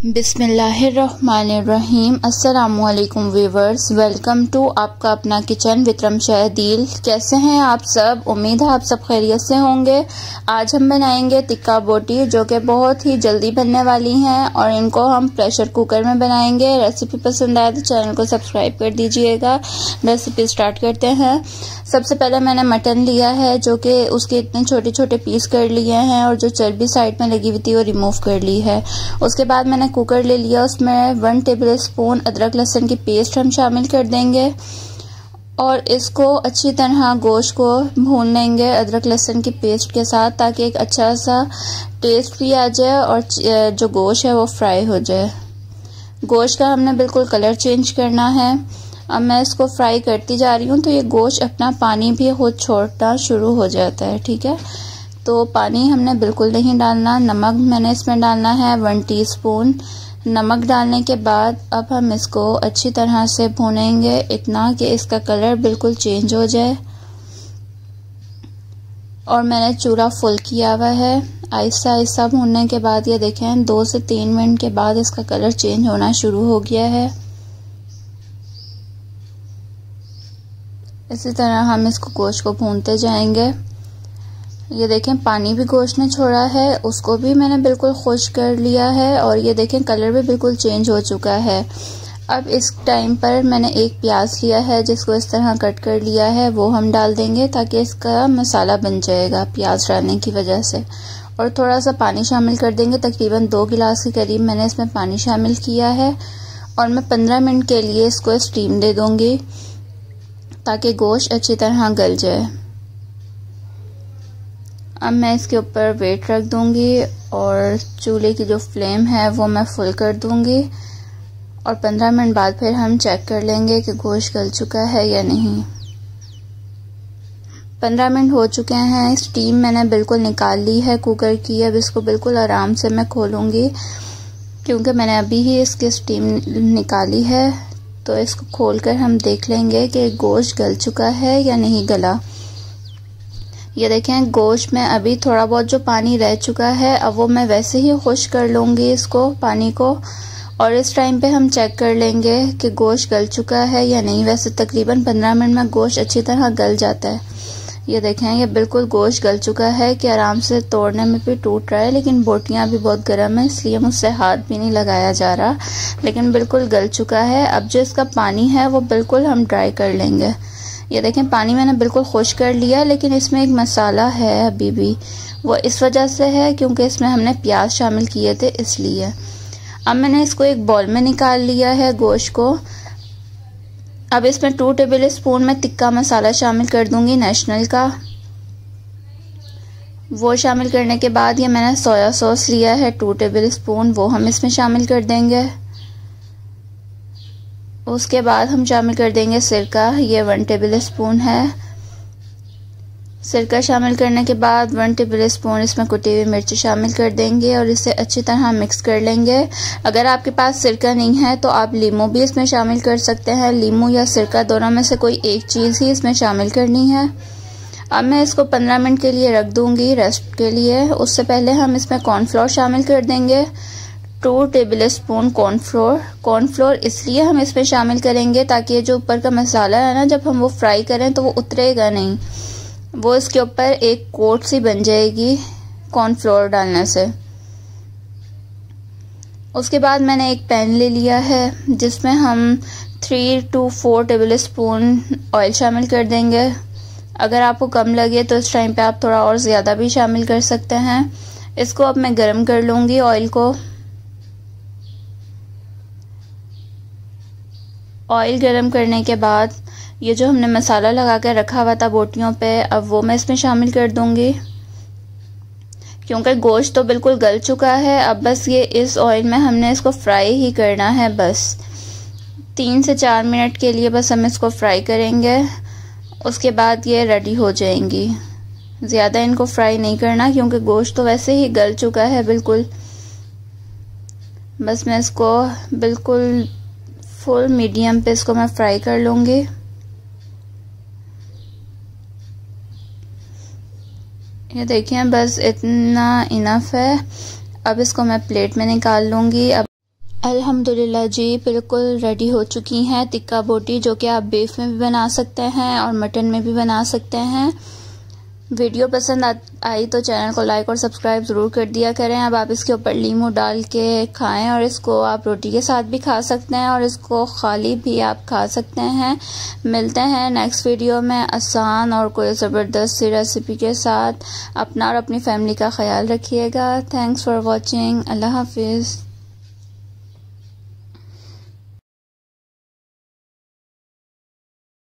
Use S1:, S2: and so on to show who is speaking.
S1: बिस्मिल्लाहिर्रहमानिर्रहीम। अस्सलामुअलैकुम viewers, welcome to आपका अपना किचन विक्रम शहदील। कैसे हैं आप सब? उम्मीद है आप सब खैरियत से होंगे। आज हम बनाएंगे टिक्का बोटी, जो कि बहुत ही जल्दी बनने वाली हैं और इनको हम प्रेशर कुकर में बनाएंगे। रेसिपी पसंद आए तो चैनल को सब्सक्राइब कर दीजिएगा। रेसिपी स्टार्ट करते हैं। सबसे पहले मैंने मटन लिया है, जो कि उसके इतने छोटे छोटे पीस कर लिए हैं और जो चर्बी साइड में लगी हुई थी वो रिमूव कर ली है। उसके बाद मैंने कुकर ले लिया, उसमें 1 टेबल स्पून अदरक लहसुन की पेस्ट हम शामिल कर देंगे और इसको अच्छी तरह गोश्त को भून लेंगे अदरक लहसुन की पेस्ट के साथ, ताकि एक अच्छा सा टेस्ट भी आ जाए और जो गोश्त है वो फ्राई हो जाए। गोश्त का हमने बिल्कुल कलर चेंज करना है। अब मैं इसको फ्राई करती जा रही हूँ तो ये गोश्त अपना पानी भी खुद छोड़ना शुरू हो जाता है। ठीक है, तो पानी हमने बिल्कुल नहीं डालना। नमक मैंने इसमें डालना है 1 टीस्पून। नमक डालने के बाद अब हम इसको अच्छी तरह से भूनेंगे, इतना कि इसका कलर बिल्कुल चेंज हो जाए। और मैंने चूल्हा फुल किया हुआ है। आहिस्ता आहिस्ता भूनने के बाद ये देखें 2 से 3 मिनट के बाद इसका कलर चेंज होना शुरू हो गया है। इसी तरह हम इसको गोश्त को भूनते जाएंगे। ये देखें पानी भी गोश्त ने छोड़ा है, उसको भी मैंने बिल्कुल खुश्क कर लिया है और ये देखें कलर भी बिल्कुल चेंज हो चुका है। अब इस टाइम पर मैंने एक प्याज लिया है, जिसको इस तरह कट कर लिया है, वो हम डाल देंगे ताकि इसका मसाला बन जाएगा प्याज डालने की वजह से। और थोड़ा सा पानी शामिल कर देंगे, तकरीबन 2 गिलास के करीब मैंने इसमें पानी शामिल किया है। और मैं 15 मिनट के लिए इसको स्टीम दे दूंगी ताकि गोश्त अच्छी तरह गल जाए। अब मैं इसके ऊपर वेट रख दूंगी और चूल्हे की जो फ्लेम है वो मैं फुल कर दूंगी और 15 मिनट बाद फिर हम चेक कर लेंगे कि गोश्त गल चुका है या नहीं। 15 मिनट हो चुके हैं। स्टीम मैंने बिल्कुल निकाल ली है कुकर की। अब इसको बिल्कुल आराम से मैं खोलूंगी, क्योंकि मैंने अभी ही इसकी स्टीम निकाली है। तो इसको खोलकर हम देख लेंगे कि गोश्त गल चुका है या नहीं गला। ये देखें गोश्त में अभी थोड़ा बहुत जो पानी रह चुका है, अब वो मैं वैसे ही खुश्क कर लूँगी इसको पानी को। और इस टाइम पे हम चेक कर लेंगे कि गोश्त गल चुका है या नहीं। वैसे तकरीबन 15 मिनट में गोश्त अच्छी तरह गल जाता है। ये देखें ये बिल्कुल गोश्त गल चुका है कि आराम से तोड़ने में भी टूट रहा है, लेकिन बोटियां भी बहुत गर्म है इसलिए मुझसे हाथ भी नहीं लगाया जा रहा, लेकिन बिल्कुल गल चुका है। अब जो इसका पानी है वो बिल्कुल हम ड्राई कर लेंगे। ये देखें पानी मैंने बिल्कुल खुश्क कर लिया, लेकिन इसमें एक मसाला है अभी भी। वो इस वजह से है क्योंकि इसमें हमने प्याज शामिल किए थे, इसलिए। अब मैंने इसको एक बाउल में निकाल लिया है गोश्त को। अब इसमें 2 टेबल स्पून में टिक्का मसाला शामिल कर दूंगी नेशनल का। वो शामिल करने के बाद ये मैंने सोया सॉस लिया है 2 टेबल स्पून, वो हम इसमें शामिल कर देंगे। उसके बाद हम शामिल कर देंगे सिरका, ये 1 टेबल स्पून है। सिरका शामिल करने के बाद 1 टेबल स्पून इसमें कुटी हुई मिर्च शामिल कर देंगे और इसे अच्छी तरह मिक्स कर लेंगे। अगर आपके पास सिरका नहीं है तो आप लीमू भी इसमें शामिल कर सकते हैं। लीमू या सिरका दोनों में से कोई एक चीज़ ही इसमें शामिल करनी है। अब मैं इसको 15 मिनट के लिए रख दूंगी रेस्ट के लिए। उससे पहले हम इसमें कॉर्नफ्लोर शामिल कर देंगे, 2 टेबल स्पून कॉर्नफ्लोर। कॉर्नफ्लोर इसलिए हम इसमें शामिल करेंगे ताकि ये जो ऊपर का मसाला है ना, जब हम वो फ्राई करें तो वो उतरेगा नहीं, वो इसके ऊपर एक कोट सी बन जाएगी कॉर्नफ्लोर डालने से। उसके बाद मैंने एक पैन ले लिया है, जिसमें हम 3 to 4 टेबल स्पून ऑयल शामिल कर देंगे। अगर आपको कम लगे तो इस टाइम पे आप थोड़ा और ज़्यादा भी शामिल कर सकते हैं। इसको अब मैं गरम कर लूँगी ऑयल को। ऑयल गरम करने के बाद ये जो हमने मसाला लगा कर रखा हुआ था बोटियों पे, अब वो मैं इसमें शामिल कर दूंगी। क्योंकि गोश्त तो बिल्कुल गल चुका है, अब बस ये इस ऑयल में हमने इसको फ्राई ही करना है। बस 3 से 4 मिनट के लिए बस हम इसको फ्राई करेंगे। उसके बाद ये रेडी हो जाएंगी। ज़्यादा इनको फ्राई नहीं करना क्योंकि गोश्त तो वैसे ही गल चुका है बिल्कुल। बस मैं इसको बिल्कुल फुल मीडियम पे इसको मैं फ्राई कर लूँगी। ये देखिए बस इतना इनफ है। अब इसको मैं प्लेट में निकाल लूँगी। अब अल्हम्दुलिल्लाह जी, बिल्कुल रेडी हो चुकी हैं टिक्का बोटी, जो कि आप बीफ में भी बना सकते हैं और मटन में भी बना सकते हैं। वीडियो पसंद आई तो चैनल को लाइक और सब्सक्राइब ज़रूर कर दिया करें। अब आप इसके ऊपर लीमू डाल के खाएं और इसको आप रोटी के साथ भी खा सकते हैं और इसको खाली भी आप खा सकते हैं। मिलते हैं नेक्स्ट वीडियो में आसान और कोई ज़बरदस्त सी रेसिपी के साथ। अपना और अपनी फैमिली का ख्याल रखिएगा। Thanks for watching. अल्लाह हाफिज़।